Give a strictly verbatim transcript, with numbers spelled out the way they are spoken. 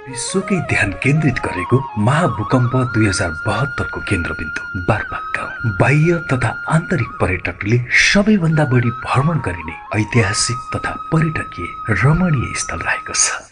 विश्वकै ध्यान केन्द्रित गरेको महाभूकम्प दुई हजार बहत्तरको केन्द्रबिन्दु बारपाक गाउँ बाह्य तथा आन्तरिक पर्यटकले सबैभन्दा बढी भ्रमण गरिने ऐतिहासिक तथा पर्यटकीय रमणीय स्थल रहेको छ।